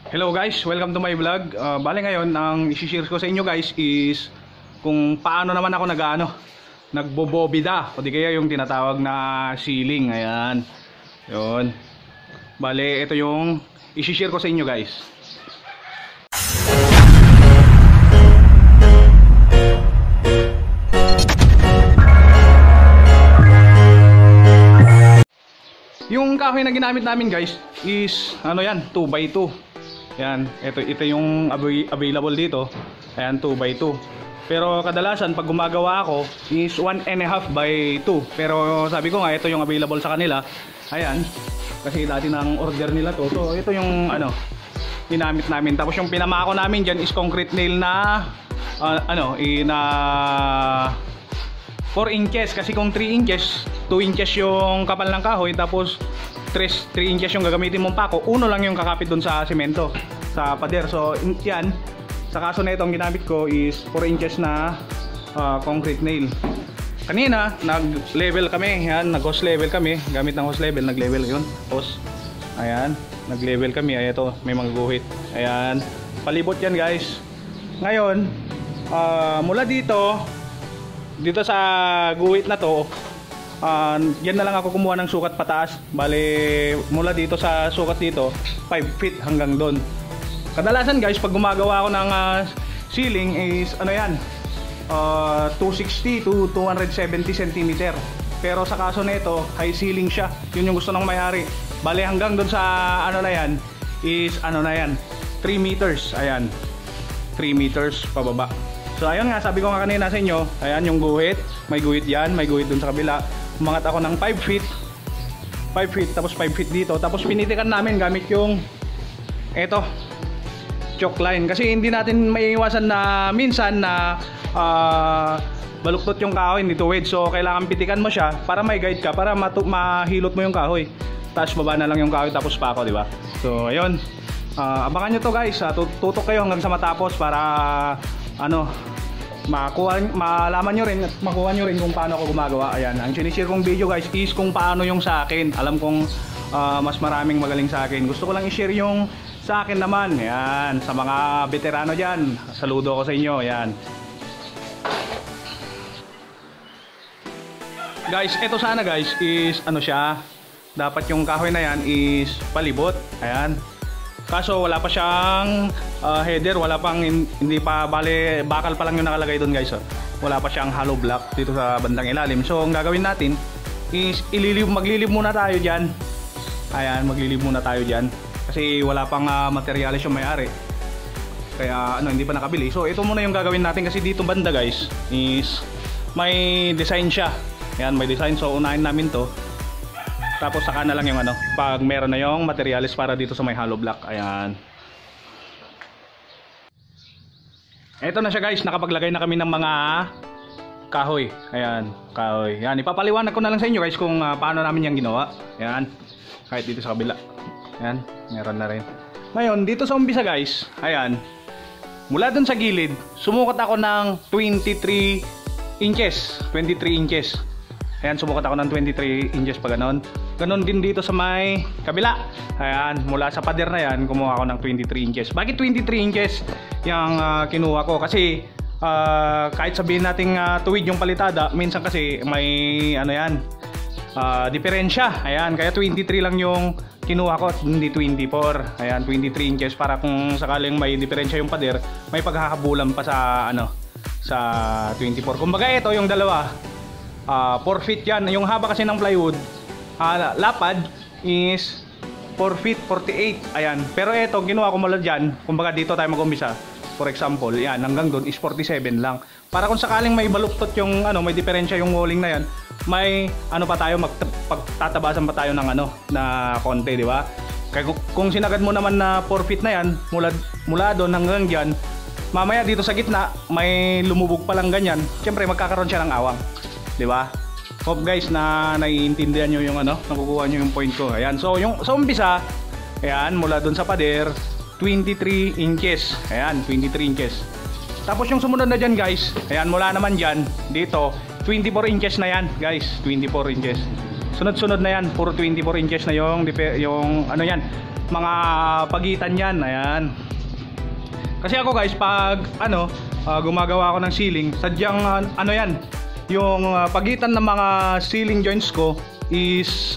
Hello guys, welcome to my vlog. Bale ngayon, ang i-share ko sa inyo guys is kung paano naman ako nagbobobida o di kaya yung tinatawag na ceiling. Ayan. Yun. Bale, ito yung i-share ko sa inyo guys. Yung kahoy na ginamit namin guys is ano yan, 2x2. Yan, ito yung available dito. Ayan, 2x2. Pero kadalasan pag gumagawa ako is 1.5x2. Pero sabi ko nga ito yung available sa kanila. Ayan, kasi dati nang order nila to. So ito yung ginamit namin. Tapos yung pinamako namin dyan is concrete nail na 4 inches. Kasi kung 3 inches, 2 inches yung kapal ng kahoy. Tapos 3 inches yung gagamitin mong pako, uno lang yung kakapit dun sa semento, sa pader. So yan, sa kaso na ito ang ginamit ko is 4 inches na concrete nail. Kanina nag-level kami, yan, nag-hose level kami, gamit ng hose level, nag-level yun, hose. Ayan, nag-level kami, ay ito, may mga guhit. Ayan, palibot yan guys. Ngayon, mula dito sa guhit na to, yan na lang ako kumuha ng sukat pataas. Bale, mula dito sa sukat dito 5 feet hanggang doon. Kadalasan guys, pag gumagawa ako ng ceiling is ano yan, 260 to 270 cm. Pero sa kaso na ito, high ceiling siya. Yun yung gusto ng may-ari. Bale, hanggang doon sa ano na yan is ano na yan, 3 meters. Ayan, 3 meters pababa. So ayun nga, sabi ko nga kanina sa inyo, ayan yung guhit, may guhit yan, may guhit dun sa kabila. Umangat ako ng 5 feet, tapos 5 feet dito. Tapos pinitikan namin gamit yung eto, choke line. Kasi hindi natin maiiwasan na minsan na baluktot yung kahoy, hindi tuwid. So kailangan pitikan mo siya para may guide ka, para mahilot mo yung kahoy. Tapos baba na lang yung kahoy, tapos pako, di ba? So ayun, abangan nyo to guys. Tutok kayo hanggang sa matapos para malaman nyo rin at makuha nyo rin kung paano ako gumagawa. Ayan, ang sinishare kong video guys is kung paano yung sa akin. Alam kong mas maraming magaling sa akin. Gusto ko lang i-share yung sa akin naman. Ayan, sa mga veterano dyan, saludo ko sa inyo. Ayan guys, eto sana guys is ano siya, dapat yung kahoy na yan is palibot. Ayan, kaso wala pa siyang header, wala pang, hindi pa, bale bakal pa lang yung nakalagay doon guys. Wala pa siyang hollow block dito sa bandang ilalim. So ang gagawin natin is maglilib muna tayo dyan. Ayan, maglilib muna tayo dyan kasi wala pang materials yung may-ari, kaya hindi pa nakabili. So ito muna yung gagawin natin kasi dito banda guys is may design siya. Ayan, may design, so unahin namin to. Tapos saka na lang yung pag meron na yung materials para dito sa may hollow block. Ayan. Ito na siya guys, nakapaglagay na kami ng mga kahoy. Ayan, kahoy. Ayan, ipapaliwanag ko na lang sa inyo guys kung paano namin yung ginawa. Ayan, kahit dito sa kabila. Ayan, meron na rin. Ngayon, dito sa umpisa guys, ayan, mula dun sa gilid, sumukat ako ng 23 inches. 23 inches. Ayan, sumukat ako ng 23 inches pa ganon. Ganon din dito sa may kabila. Ayan, mula sa pader na yan, kumuha ako ng 23 inches. Bakit 23 inches yung kinuha ko? Kasi kahit sabihin nating tuwid yung palitada, minsan kasi may diferensya. Ayan, kaya 23 lang yung kinuha ko, hindi 24. Ayan, 23 inches para kung sakaling may diferensya yung pader, may pagkakabulan pa sa sa 24. Kumbaga ito yung dalawa, 4 feet yan. Yung haba kasi ng plywood, lapad is 4 feet 48. Ayan, pero ito ginawa ko mula dyan, kumbaga dito tayo mag-umpisa. For example, yan, hanggang doon is 47 lang. Para kung sakaling may baluktot yung may diferensya yung walling na yan, may pa tayo, pagtatabasan pa tayo ng na konti, di ba? Kaya kung sinagad mo naman na 4 feet na yan, mula doon hanggang dyan, mamaya dito sa gitna may lumubog pa lang ganyan, syempre magkakaroon siya ng awang, di ba? Hope guys na naiintindihan nyo yung nakukuha nyo yung point ko. Ayan, so yung sa umpisa, ayan, mula doon sa pader 23 inches. Ayan, 23 inches. Tapos yung sumunod na dyan guys, ayan, mula naman dyan dito 24 inches na yan guys, 24 inches. Sunod-sunod na yan, puro 24 inches na yung yan. mga pagitan yan. Ayan. Kasi ako guys, pag gumagawa ako ng ceiling, sadyang ano yan, yung pagitan ng mga ceiling joints ko is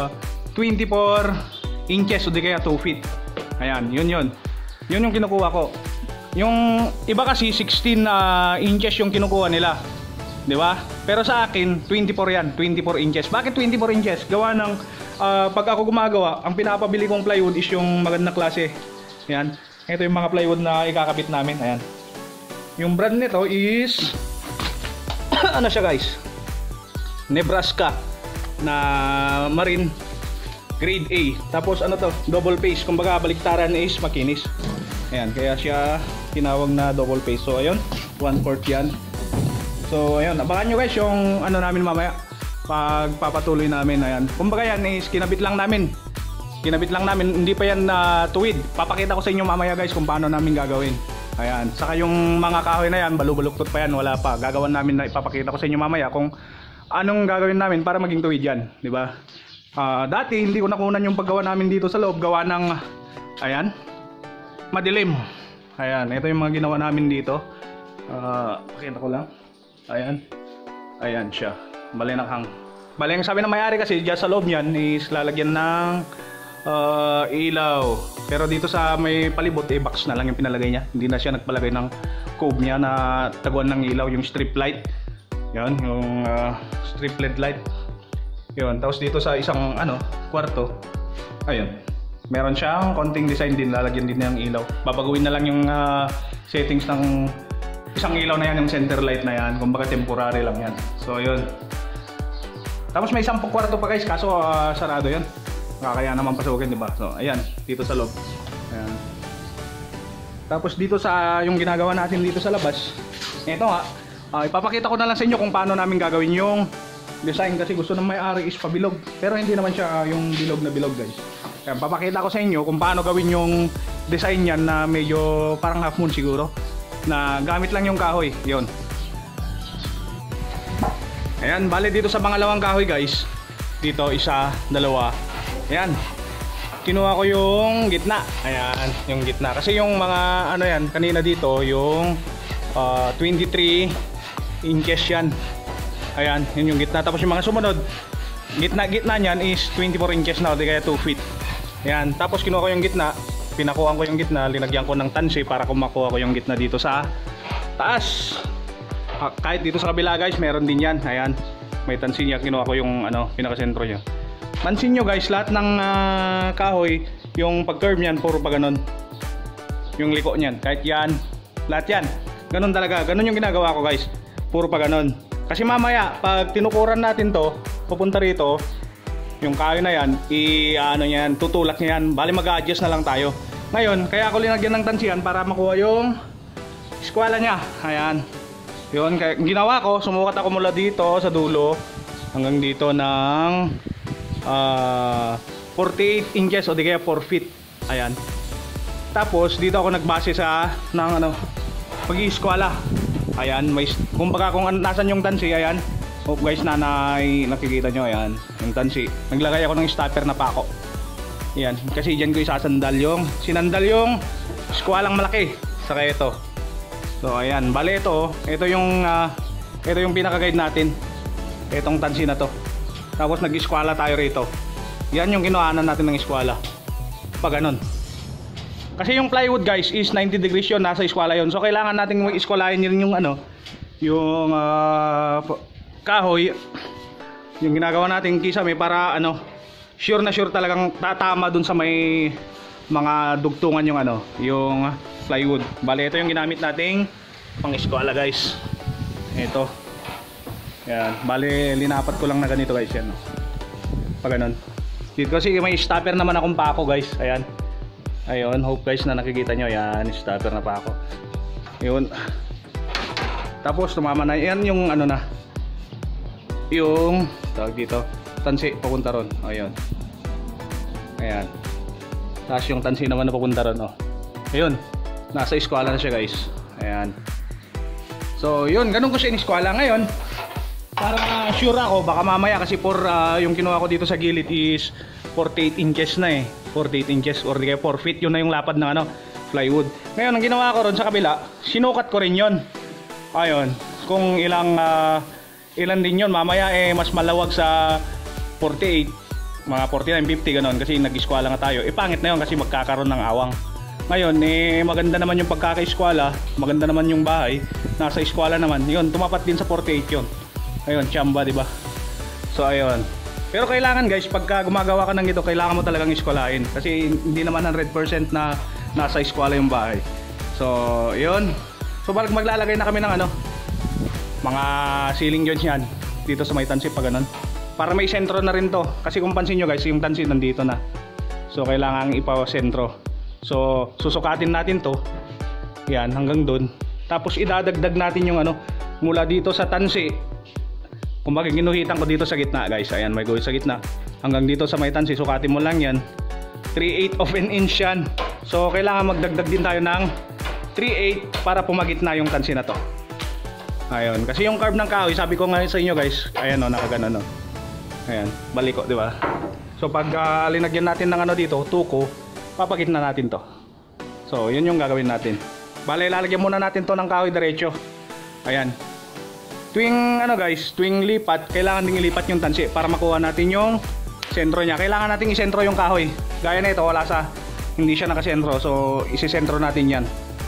24 inches o di kaya 2 feet. Ayan, yun yung kinukuha ko. Yung iba kasi 16 inches yung kinukuha nila, di ba? Pero sa akin 24 yan, 24 inches. Bakit 24 inches? Gawa ng pag ako gumagawa, ang pinapabili kong plywood is yung magandang klase. Ayan, ito yung mga plywood na ikakabit namin. Ayan, yung brand nito is ano siya guys, Nebraska na Marine grade A. Tapos ano to, double face, kumbaga baliktaran is makinis. Ayan, kaya siya tinawag na double face. So ayun, 1/4 yan. So ayun, abangan nyo guys yung ano namin mamaya pagpapatuloy namin. Ayan, kumbaga yan is kinabit lang namin, hindi pa yan tuwid. Papakita ko sa inyo mamaya guys kung paano namin gagawin. Ayan, saka yung mga kahoy na yan, balubuluktot pa yan, wala pa. Gagawan namin na ipapakita ko sa inyo mamaya kung anong gagawin namin para maging tuwid yan, di ba? Dati hindi ko nakunan yung paggawa namin dito sa loob, gawa ng ayan, madilim. Ayan, ito yung mga ginawa namin dito. Pakita ko lang. Ayan siya, balinakhang. Bali, ang sabi ng may-ari kasi dyan sa loob niyan is lalagyan ng ilaw. Pero dito sa may palibot, box na lang yung pinalagay niya. Hindi na siya nagpalagay ng cube niya na taguan ng ilaw, yung strip light. Yan, yung strip LED light. Yun, tapos dito sa isang kwarto, ayun, meron siyang konting design din, lalagyan din ng ilaw. Babaguhin na lang yung settings ng isang ilaw na yan, yung center light na yan. Kumbaga temporary lang yan. So yun. Tapos may isang kwarto pa guys, kaso sarado yan. Kaya naman pasukin, di ba? So ayan, dito sa loob. Ayan. Tapos dito sa yung ginagawa natin dito sa labas, ito nga, ipapakita ko na lang sa inyo kung paano namin gagawin yung design, kasi gusto ng may-ari is pabilog. Pero hindi naman siya yung bilog na bilog guys. Kaya papakita ko sa inyo kung paano gawin yung design niyan na medyo parang half moon siguro, na gamit lang yung kahoy. Yun. Ayan, bale dito sa pangalawang kahoy guys, dito isa, dalawa. Ayan, kinuha ko yung gitna. Ayan, yung gitna. Kasi yung mga yan, kanina dito, yung 23 inches yan. Ayan, yun yung gitna. Tapos yung mga sumunod, gitna niyan is 24 inches na, o di kaya 2 feet. Ayan, tapos kinuha ko yung gitna, pinakuhaan ko yung gitna, linagyan ko ng tansi para kumakuha ko yung gitna dito sa taas. Kahit dito sa kabila guys, meron din yan. Ayan, may tansi niya, kinuha ko yung pinakasentro niya. Pansin nyo guys, lahat ng kahoy, yung pag-curve niyan, puro pa ganun. Yung liko niyan, kahit yan, lahat yan, ganun talaga. Ganun yung ginagawa ko guys, puro pa ganun. Kasi mamaya, pag tinukuran natin to, pupunta rito, yung kahoy na yan, yan, tutulak niya yan. Bali mag-adjust na lang tayo. Ngayon, kaya ako linagyan ng tansiyan para makuha yung eskwela niya. Ayan. Yun, kaya ginawa ko, sumukat ako mula dito sa dulo hanggang dito ng 48 inches o di kaya 4 feet. Ayan. Tapos dito ako nagbase sa ng pag-iiskwala. Ayan, may kumbaga kung nasan yung tansi. Ayan. Hope guys na nakikita nyo. Ayan, yung tansi. Naglagay ako ng stopper na pako. Ayan, kasi dyan ko isasandal yung sinandal yung eskwalang malaki. Saka ito. So ayan, bale ito yung pinaka-guide natin. Itong tansi na to. Tapos nag-eskwala tayo rito. Yan yung kinuhanan natin ng eskwala. Pag ganun. Kasi yung plywood guys is 90 degrees yun, nasa eskwala yun. So kailangan natin eskwalahin yun yung yung kahoy. Yung ginagawa natin kisame para sure na sure talagang tatama dun sa may mga dugtungan yung yung plywood. Bale ito yung ginamit nating pang eskwala guys. Ito. Yan, bale linapat ko lang na ganito guys yan. Pag ganun. Dito kasi may stopper naman akong pako guys. Ayan. Ayun, hope guys na nakikita nyo. Yan, stopper na pako. Yun. Tapos tumama na yan yung yung tawag dito, tansi papunta ron. Ayun. Ayan. Tapos yung tansi naman na papunta ron. Ayun. Nasa eskwala na siya guys. Ayan. So yun, ganun ko siya in eskwala ngayon. para sure ako, baka mamaya kasi yung kinuha ko dito sa gilid is 48 inches na eh. 48 inches or 4 feet, yun na yung lapad ng ano, plywood. Ngayon, ang ginawa ko ron sa kabila, sinukat ko rin yun. Ayun, kung ilan din yun, mamaya eh mas malawag sa 48, mga 49, 50 ganon, kasi nag-eskwala nga tayo. Pangit na yun kasi magkakaroon ng awang. Ngayon, maganda naman yung pagkaka-eskwala, maganda naman yung bahay, nasa eskwala naman. Yun, tumapat din sa 48 yun. Ayun, chamba, di ba? So, ayun. Pero kailangan guys, pagka gumagawa ka ng ito, kailangan mo talagang eskwalahin. Kasi hindi naman 100% na nasa eskwala yung bahay. So, yun. So, maglalagay na kami ng ano, mga ceiling joints yan. Dito sa may tansip, pa ganun. Para may sentro na rin to. Kasi kung pansin nyo guys, yung tansip nandito na. So, kailangan ipa-sentro. So, susukatin natin to. Yan, hanggang dun. Tapos, idadagdag natin yung ano, mula dito sa tansi. Kung bakit ginuhitan ko dito sa gitna guys. Ayan, may guhit sa gitna. Hanggang dito sa may tansi, sukatin mo lang yan. 3/8 of an inch yan. So, kailangan magdagdag din tayo ng 3/8 para pumagitna yung tansi na to. Ayun, kasi yung curve ng kahoy, sabi ko nga sa inyo guys, ayan o, nakagano no. Ayan, baliko, di ba? So, pag linagyan natin ng ano dito, tuko, papagitna natin to. So, yun yung gagawin natin. Bale, lalagyan muna natin to ng kahoy diretso. Ayan. Tuwing ano guys, tuwing lipat, kailangan ding ilipat yung tansi para makuha natin yung sentro niya. Kailangan nating isentro yung kahoy. Gaya na ito, hindi siya nakasentro. So, isisentro natin yan.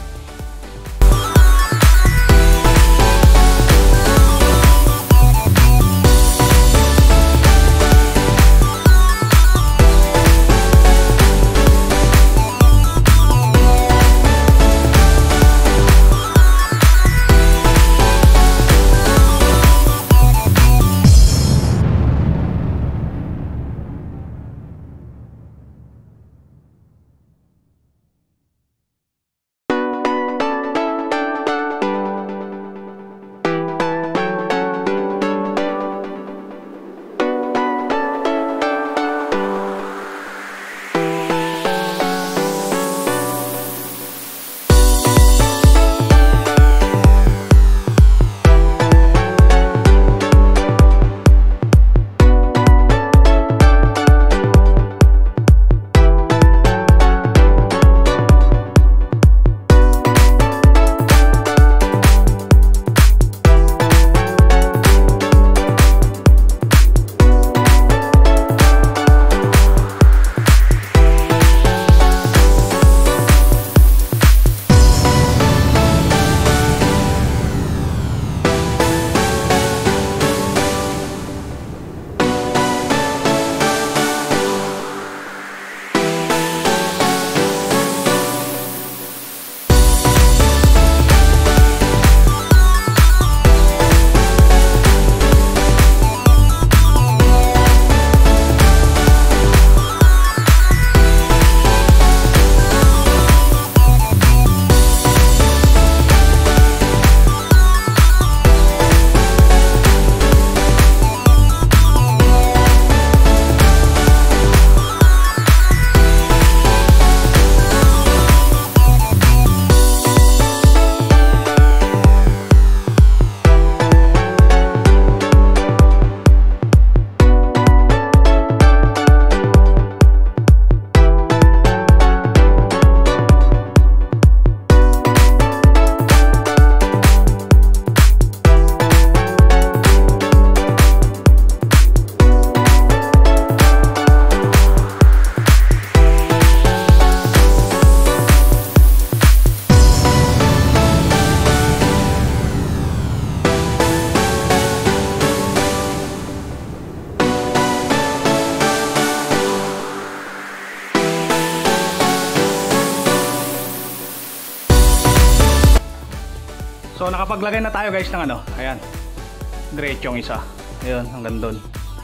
So nakapaglagay na tayo guys ng ano. Ayan. Diretsong isa. Ayun, hanggang doon.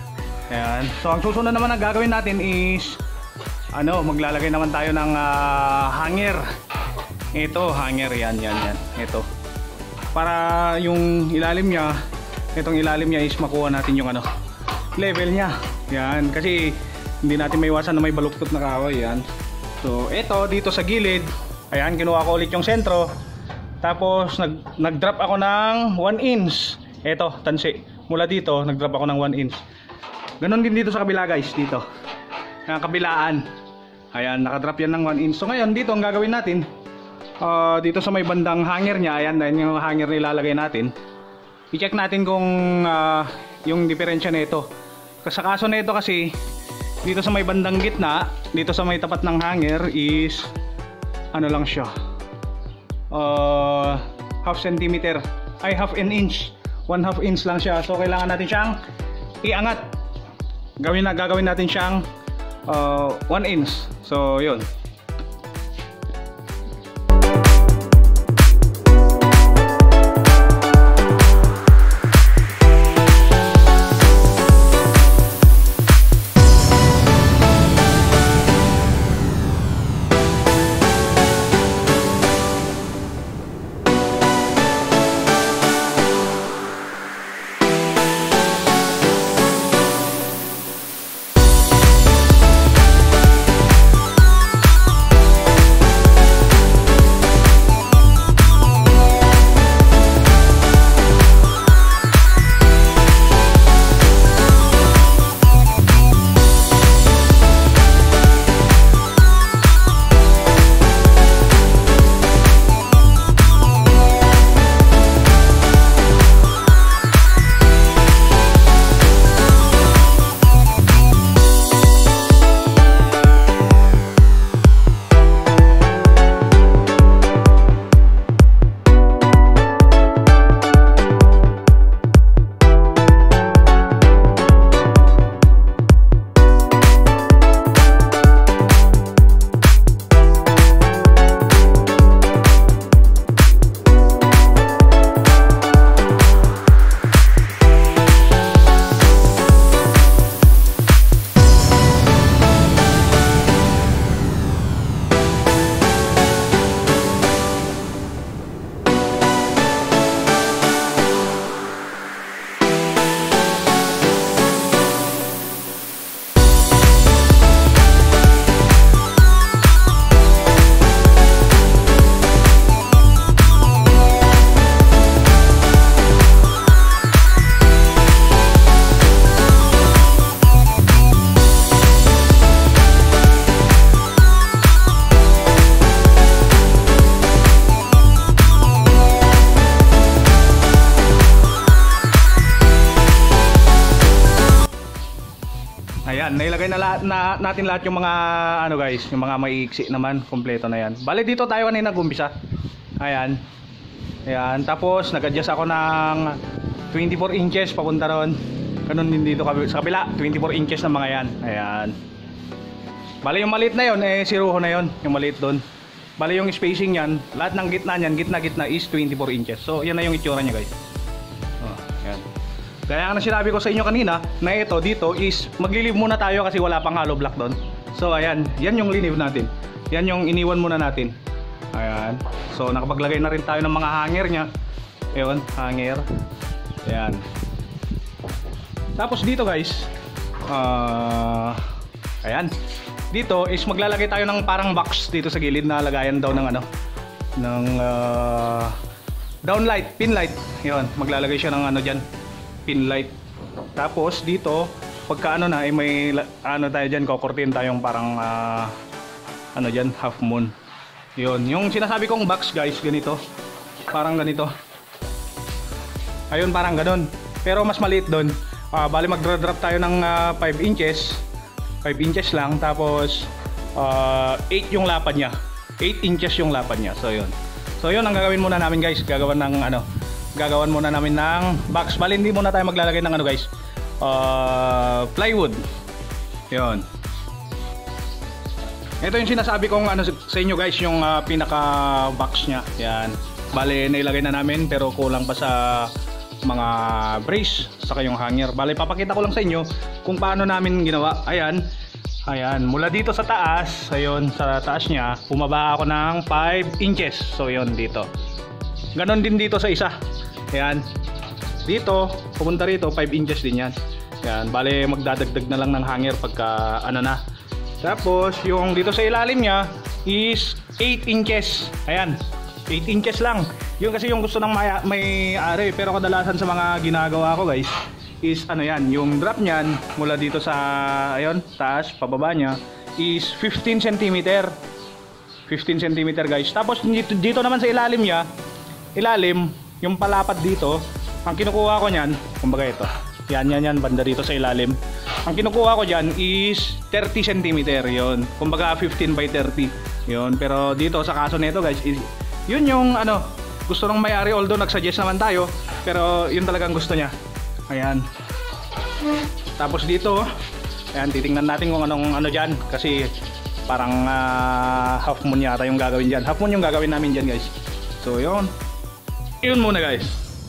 Ayan. So ang susunod naman na gagawin natin is maglalagay naman tayo ng hanger. Ito, hanger yan. Ito. Para yung ilalim niya, itong ilalim niya is makuha natin yung level niya. Yan, kasi hindi natin maiwasan na may baluktot na kahoy yan. So ito dito sa gilid, ayan, kinuha ko ulit yung sentro. Tapos nag-drop ako ng 1 inch. Ito, tansi. mula dito, nag-drop ako ng 1 inch. Ganon din dito sa kabila guys, dito. Yung kabilaan. Ayan, nakadrop yan ng 1 inch. So ngayon, dito ang gagawin natin, dito sa may bandang hanger niya, ayan, yung hanger nilalagay natin. I-check natin kung yung diferensya nito. Sa kaso nito kasi, dito sa may bandang gitna, dito sa may tapat ng hanger is, ano lang siya, half centimeter, ay half an inch. 1/2 inch lang siya. So kailangan natin siyang iangat. Gagawin natin siyang 1 inch. So yun. Ayan, nailagay na natin lahat yung mga ano guys, yung mga maiiksi naman, kompleto na yan. Bale dito tayo kanina nag-umpisa. Ayan. Ayan, tapos nag-adjust ako ng 24 inches papunta ron. Ganun din dito sa kabila, 24 inches ng mga yan. Ayan. Bale yung maliit na yon siruho na yon, yung maliit doon. Bale yung spacing niyan, lahat ng gitna niyan, gitna is 24 inches. So yan na yung itsura niya guys. Oh, ayan. Kaya ang sinabi ko sa inyo kanina na ito dito is maglilive muna tayo kasi wala pang hollow block doon. So ayan, yan yung linive natin. Yan yung iniwan muna natin. Ayan. So nakapaglagay na rin tayo ng mga hanger niya. Ayun, hanger. Ayan. Tapos dito guys, ayan. Dito is maglalagay tayo ng parang box dito sa gilid na lagayan daw ng ano, ng downlight, pin light. Ayun, maglalagay siya ng ano diyan, pin light. Tapos dito pagka ano na ay may ano tayo diyan, kokortin tayong parang ano diyan, half moon. Yun, yung sinasabi kong box guys, ganito. Parang ganito. Ayun, parang ganun. Pero mas maliit doon. Bali magdra-drop tayo ng 5 inches. 5 inches lang, tapos 8 yung lapad niya. 8 inches yung lapad niya. So yun. So yun ang gagawin muna namin guys. Gagawan ng ano, gagawan muna namin ng box. Bali hindi muna tayo maglalagay ng ano guys, plywood. Yun. Ito yung sinasabi kong ano sa inyo guys, yung pinaka box niya. Yan. Bali nailagay na namin pero kulang pa sa mga brace saka yung hanger. Bali papakita ko lang sa inyo kung paano namin ginawa. Ayan. Ayan, mula dito sa taas, ayun, sa taas niya, bumaba ako ng 5 inches. So yun dito. Ganon din dito sa isa. Ayan. Dito, pupunta rito 5 inches din yan. Ayan, bali magdadagdag na lang ng hanger pagka ano na. Tapos yung dito sa ilalim niya is 8 inches. Ayan, 8 inches lang. Yun kasi yung gusto ng may-ari. Pero kadalasan sa mga ginagawa ko guys is ano yan, yung drop niyan mula dito sa ayun, taas pababa niya is 15 cm. 15 cm guys. Tapos dito naman sa ilalim niya, yung palapat dito, ang kinukuha ko niyan, kumbaga ito. Yan banda dito sa ilalim. Ang kinukuha ko diyan is 30 cm 'yon. Kumbaga 15 by 30. 'Yon. Pero dito sa kaso nito guys, is, yun yung ano, gusto ng may-ari, although nag-suggest naman tayo, pero yun talagang gusto niya. Ayan. Tapos dito, ayan, titingnan natin kung anong ano diyan kasi parang half moon yata yung gagawin diyan. Half moon yung gagawin namin diyan guys. So, yun. Yun muna guys.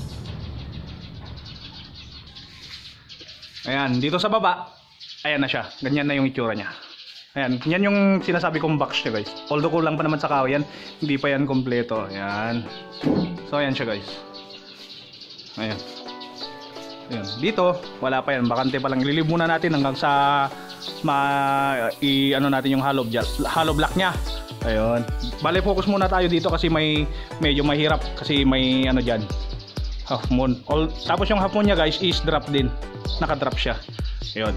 Ayan, dito sa baba, ayan na siya. Ganyan na yung itsura niya. Ayan, yan yung sinasabi kong box niya guys. Although kulang pa naman sa kahoy yan, hindi pa yan kompleto. Ayan. So, ayan siya guys. Ayan. Ayan. Dito, wala pa yan. Bakante pa lang. Ililib muna natin hanggang sa ano natin yung hollow block niya. Ayun. Bale, focus muna tayo dito kasi medyo mahirap kasi may ano dyan, half moon. Tapos yung half moon niya guys is drop din. Naka-drop siya. Ayun.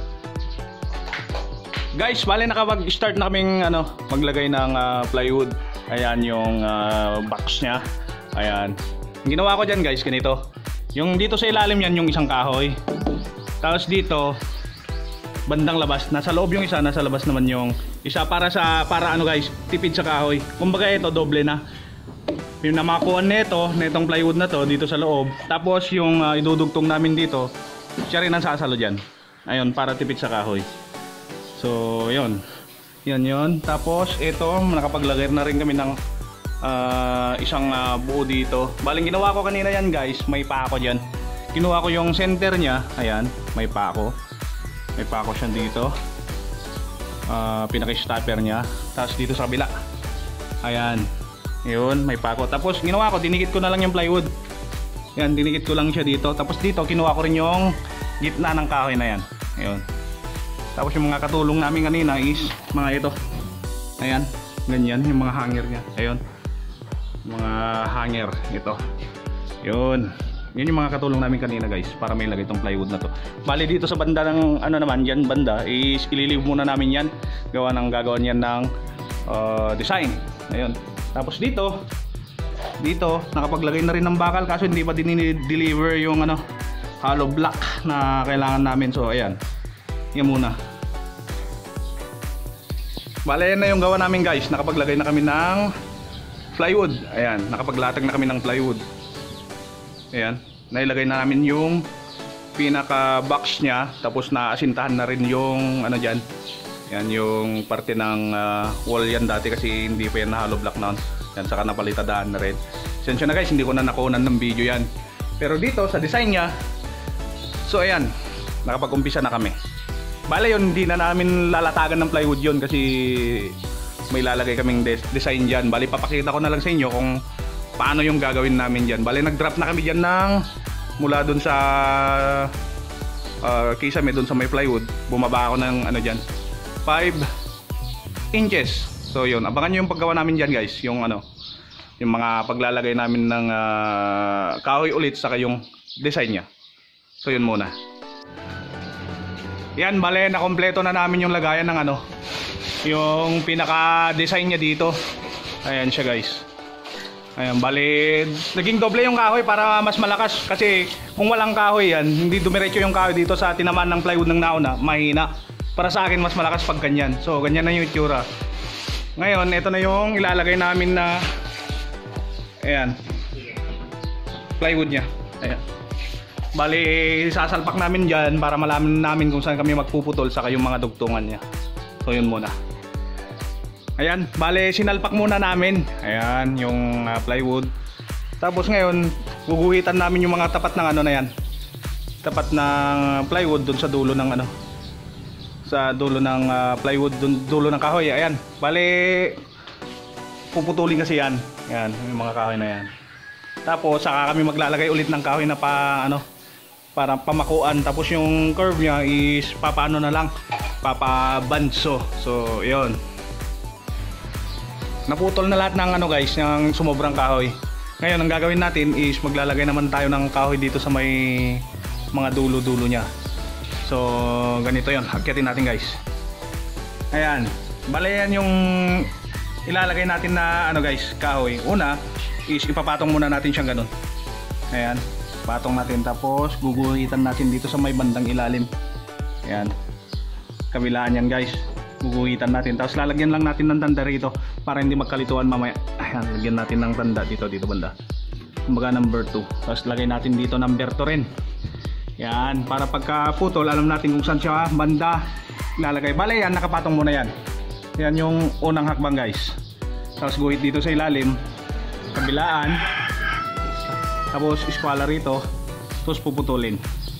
Guys, bale nakapag-start na kaming ano, maglagay ng plywood. Ayan yung box niya. Ayan. Ang ginawa ko dyan guys, ganito. Yung dito sa ilalim yan yung isang kahoy. Tapos dito bandang labas, nasa loob yung isa, nasa labas naman yung isa para ano guys, tipid sa kahoy. Kumbaga ito doble na. Yung namakuan netong plywood na to dito sa loob. Tapos yung idudugtong namin dito, siya rin ang sasalo diyan. Ayun, para tipid sa kahoy. So, yun. Yun. Tapos ito, nakapaglagay na rin kami ng isang buo dito. Baling ginawa ko kanina yan guys, may pako diyan. Kinuha ko yung center niya, ayan, may pako. May pako siya dito. Pinaka-stopper niya. Tapos dito sa kabila. Ayan. Yun, may pako. Tapos ginawa ko, dinikit ko na lang yung plywood. Ayan, dinikit ko lang siya dito. Tapos dito, kinuha ko rin yung gitna ng kahoy na yan. Ayun. Tapos yung mga katulong namin kanina is mga ito. Ayan, ganyan yung mga hanger niya. Ayun. Mga hanger ito. Yun. Yan yung mga katulong namin kanina guys para may lagay itong plywood na to. Bali dito sa banda ng ano naman, yan banda is ililive muna namin yan. Gagawan yan ng design. Ayun. Tapos dito nakapaglagay na rin ng bakal kaso hindi pa din-deliver yung ano, hollow block na kailangan namin. So ayan. Yan muna. Bali yan na yung gawa namin guys. Nakapaglagay na kami ng plywood. Ayan, nakapaglatag na kami ng plywood. Ayan, nailagay na namin yung pinaka box niya. Tapos naasintahan na rin yung ano dyan. Yan yung parte ng wall yan dati kasi hindi pa yan na hollow block noon. Yan, saka napalitadaan na rin. Sensya na guys, hindi ko na nakunan ng video yan. Pero dito sa design niya, so ayan, nakapag-umpisa na kami. Bale yun, hindi na namin lalatagan ng plywood yun kasi may lalagay kaming design dyan. Bale, papakita ko na lang sa inyo kung paano yung gagawin namin dyan. Bale, nag-drop na kami dyan ng mula dun sa kisame dun sa may plywood. Bumaba ako ng ano dyan, 5 inches. So yun, abangan nyo yung paggawa namin dyan guys. Yung ano, yung mga paglalagay namin ng kahoy ulit saka yung design nya. So yun muna. Yan, bale, nakompleto na namin yung lagayan ng ano, yung pinaka-design niya dito. Ayan siya guys. Ayan, bale, naging doble yung kahoy para mas malakas. Kasi kung walang kahoy yan, hindi dumiretso yung kahoy dito sa tinaman ng plywood ng nauna, mahina. Para sa akin, mas malakas pag ganyan. So, ganyan na yung itsura. Ngayon, ito na yung ilalagay namin na, ayan, plywood niya. Ayan. Bali, sasalpak namin dyan para malaman namin kung saan kami magpuputol saka yung mga dugtungan niya. So yun muna. Ayan, bali sinalpak muna namin. Ayan, yung plywood. Tapos ngayon, guguhitan namin yung mga tapat ng ano na yan. Tapat ng plywood dun sa dulo ng ano. Sa dulo ng plywood, dulo ng kahoy. Ayan, bali puputulin kasi yan. Ayan, yung mga kahoy na yan. Tapos saka kami maglalagay ulit ng kahoy na para pamakuan. Tapos yung curve niya is papaano na lang, papabanso. So yun, naputol na lahat ng ano guys, ng sumobrang kahoy. Ngayon ang gagawin natin is maglalagay naman tayo ng kahoy dito sa may mga dulo-dulo niya. So ganito yon, akyatin natin guys. Ayan, bale yan yung ilalagay natin na ano guys, kahoy. Una is ipapatong muna natin siyang ganun. Ayan, patong natin, tapos guguhitan natin dito sa may bandang ilalim. Ayan, kabilaan yan guys, guguhitan natin, tapos lalagyan lang natin ng tanda rito para hindi magkalituan mamaya. Ayan, lagyan natin ng tanda dito banda, kumbaga number 2, tapos lagay natin dito number 2 rin. Yan, para pagka putol alam natin kung saan siya banda ilalagay. Bale yan, nakapatong muna yan. Yan yung unang hakbang guys. Tapos guhit dito sa ilalim, kabilaan, tapos iskwala rito, tapos puputulin.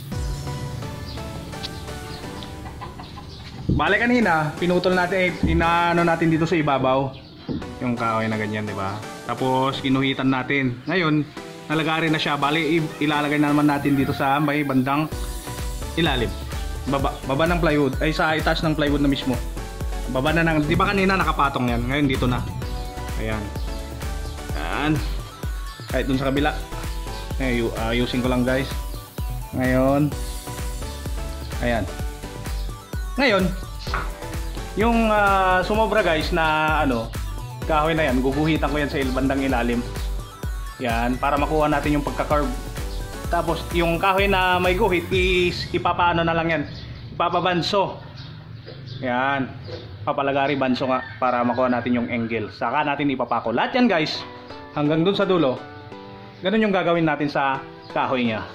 Bale kanina pinutol natin, inaano natin dito sa ibabaw yung kahoy na ganyan, di ba? Tapos kinuhitan natin. Ngayon nalagari na siya. Bale ilalagay na naman natin dito sa may bandang ilalim, baba ng plywood, ay sa itaas ng plywood na mismo. Baba na ng, di ba kanina nakapatong yan, ngayon dito na. Ayan, ayan, kahit dun sa kabila. Ayusin ko lang guys. Ngayon, ayan. Ngayon yung sumobra guys na ano, kahoy na yan, guguhitan ko yan sa bandang ilalim. Yan, para makuha natin yung pagka-curve. Tapos yung kahoy na may guhit is ipapaano na lang yan, ipapabanso. Yan, papalagari banso nga para makuha natin yung angle. Saka natin ipapako lahat yan guys, hanggang dun sa dulo. Ganun yung gagawin natin sa kahoy nya.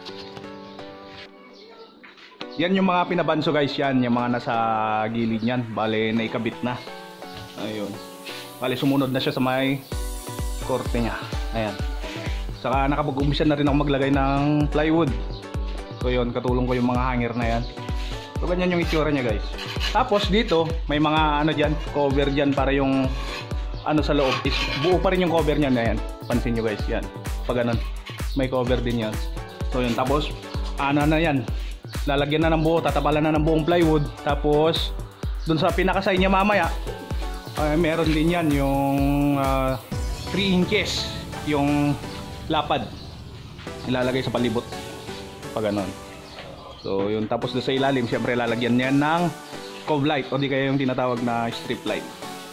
Yan yung mga pinabanso guys, yan yung mga nasa gilid nyan. Bale naikabit na. Ayun, bale sumunod na siya sa may korte nya. Ayan, saka nakapag-umpisa na rin ako maglagay ng plywood. So yun, katulong ko yung mga hanger na yan. So ganyan yung itsura nya guys. Tapos dito may mga ano dyan, cover dyan, para yung ano sa loob is buo pa rin yung cover nya na yan. Pansin nyo guys, yan, pag ganun may cover din yan. So yun, tapos ano na yan, lalagyan na ng buo, tatapalan na ng buong plywood. Tapos dun sa pinakasay nya mamaya meron din yan yung 3 inches yung lapad, ilalagay sa palibot pag ganon. So yun, tapos doon sa ilalim syempre lalagyan niya ng cove light o di kaya yung tinatawag na strip light.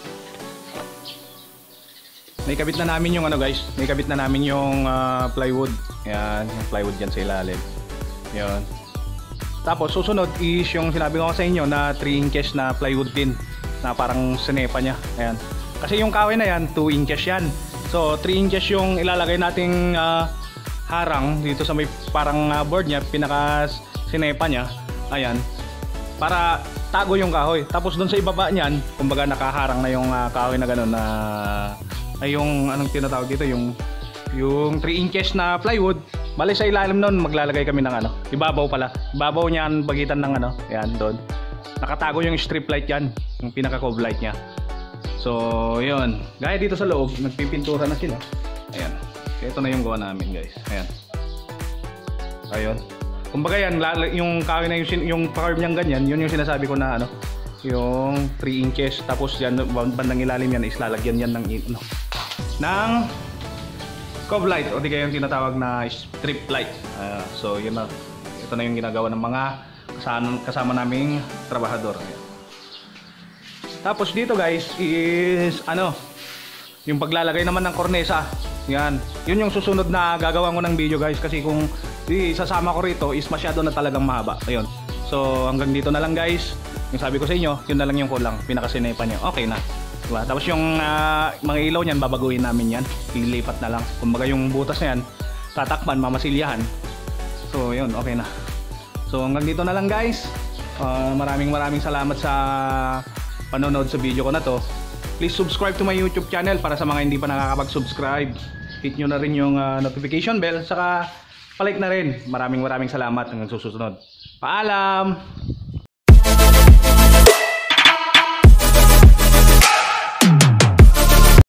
May kabit na namin yung ano guys, may kabit na namin yung plywood. Yan, yung plywood dyan sa ilalim. Yun. Tapos susunod is yung sinabi ko sa inyo na 3 inches na plywood din, na parang sinepa nya. Ayan, kasi yung kahoy na yan 2 inches yan. So 3 inches yung ilalagay nating harang dito sa may parang board nya, pinaka sinepa nya. Ayan, para tago yung kahoy. Tapos doon sa ibaba niyan, kumbaga nakaharang na yung kahoy na gano'n na ay yung anong tinatawag dito, yung 3 inches na plywood. Bale sa ilalim noon maglalagay kami ng ano, ibabaw pala. Ibabaw niyan, bagitan ng ano, ayan doon. Nakatago yung strip light yan, yung pinaka cove light nya. So yun, gaya dito sa loob nagpipintura na sila. Ayan, ito na yung gawa namin guys. Ayan, ayun, kumbaga yan, yung kahoy na yung carve niyang ganyan, yun yung sinasabi ko na ano, yung 3 inches. Tapos yan, bandang ilalim yan is lalagyan yan ng ano, ng cove light o di kaya yung tinatawag na strip light. So yun na, ito na yung ginagawa ng mga kasama naming trabahador. Ayan. Tapos dito guys is ano, yung paglalagay naman ng kornesa. Yan, yun yung susunod na gagawa ko ng video guys, kasi kung isasama ko rito is masyado na talagang mahaba. Ayun, so hanggang dito na lang guys. Yung sabi ko sa inyo, yun na lang yung kulang, pinakasinepa nyo, okay na, diba? Tapos yung mga ilaw nyan, babaguhin namin yan, ilipat na lang. Kumbaga yung butas na yan, tatakpan, mamasilyahan. So yun, okay na. So hanggang dito na lang guys. Maraming salamat sa panonood sa video ko na to. Please subscribe to my YouTube channel para sa mga hindi pa nakakapag-subscribe. Hit nyo na rin yung notification bell, saka palike na rin. Maraming salamat hanggang susunod. Paalam!